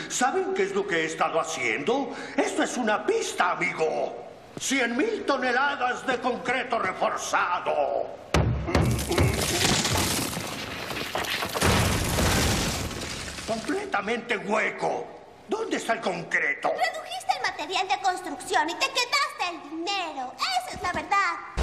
¿Saben qué es lo que he estado haciendo? Esto es una pista, amigo. 100.000 toneladas de concreto reforzado. Completamente hueco. ¿Dónde está el concreto? Redujiste el material de construcción y te quedaste el dinero. Esa es la verdad.